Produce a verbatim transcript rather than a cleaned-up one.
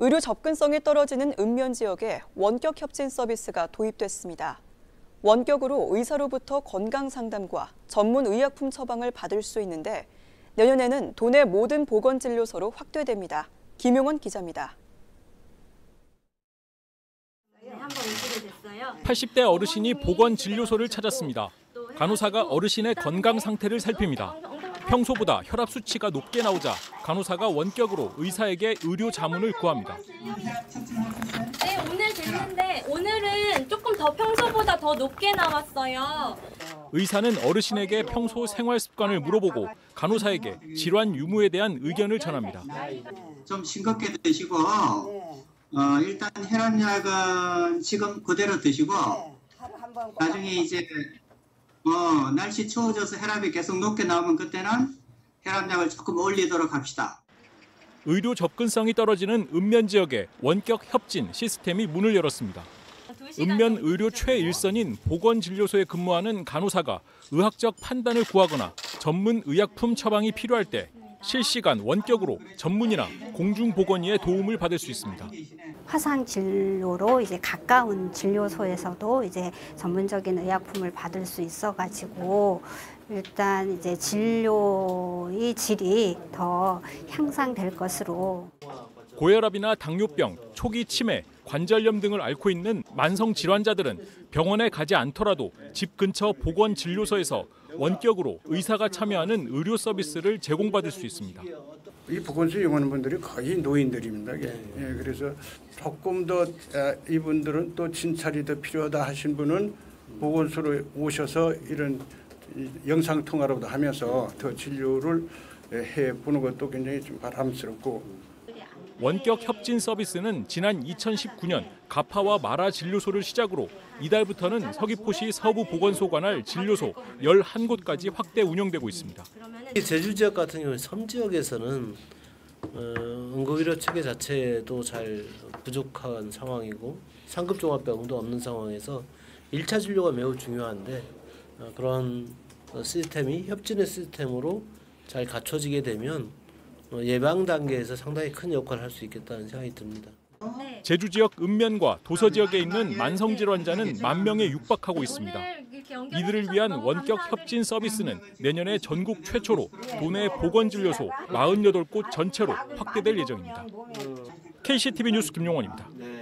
의료 접근성이 떨어지는 읍면 지역에 원격 협진 서비스가 도입됐습니다. 원격으로 의사로부터 건강 상담과 전문 의약품 처방을 받을 수 있는데 내년에는 도내 모든 보건진료소로 확대됩니다. 김용원 기자입니다. 팔십 대 어르신이 보건진료소를 찾았습니다. 간호사가 어르신의 건강 상태를 살핍니다. 평소보다 혈압 수치가 높게 나오자 간호사가 원격으로 의사에게 의료 자문을 구합니다. 네, 오늘 됐는데 오늘은 조금 더 평소보다 더 높게 나왔어요. 의사는 어르신에게 평소 생활 습관을 물어보고 간호사에게 질환 유무에 대한 의견을 전합니다. 좀 싱겁게 드시고 어, 일단 혈압약은 지금 그대로 드시고 나중에 이제 어, 날씨 추워져서 혈압이 계속 높게 나오면 그때는 혈압약을 조금 올리도록 합시다. 의료 접근성이 떨어지는 읍면 지역에 원격 협진 시스템이 문을 열었습니다. 읍면 의료 최일선인 보건진료소에 근무하는 간호사가 의학적 판단을 구하거나 전문 의약품 처방이 필요할 때 실시간 원격으로 전문의나 공중보건의의 도움을 받을 수 있습니다. 화상 진료로 이제 가까운 진료소에서도 이제 전문적인 의약품을 받을 수 있어가지고 일단 이제 진료의 질이 더 향상될 것으로. 고혈압이나 당뇨병, 초기 치매, 관절염 등을 앓고 있는 만성 질환자들은 병원에 가지 않더라도 집 근처 보건진료소에서 원격으로 의사가 참여하는 의료 서비스를 제공받을 수 있습니다. 이 보건소 이용하는 분들이 거의 노인들입니다. 예, 그래서 조금 더 이분들은 또 진찰이 더 필요하다 하신 분은 보건소로 오셔서 이런 영상 통화로도 하면서 더 진료를 해보는 것도 굉장히 좀 바람스럽고. 원격 협진 서비스는 지난 이천십구 년 가파와 마라 진료소를 시작으로 이달부터는 서귀포시 서부보건소 관할 진료소 열한 곳까지 확대 운영되고 있습니다. 제주 지역 같은 경우는 섬 지역에서는 어, 응급의료 체계 자체도 잘 부족한 상황이고 상급 종합병원도 없는 상황에서 일 차 진료가 매우 중요한데 어, 그런 시스템이 협진의 시스템으로 잘 갖춰지게 되면 예방 단계에서 상당히 큰 역할을 할 수 있겠다는 생각이 듭니다. 제주 지역 읍면과 도서 지역에 있는 만성 질환자는 만 명에 육박하고 있습니다. 이들을 위한 원격 협진 서비스는 내년에 전국 최초로 도내 보건진료소 사십팔 곳 전체로 확대될 예정입니다. 케이씨티비 뉴스 김용원입니다.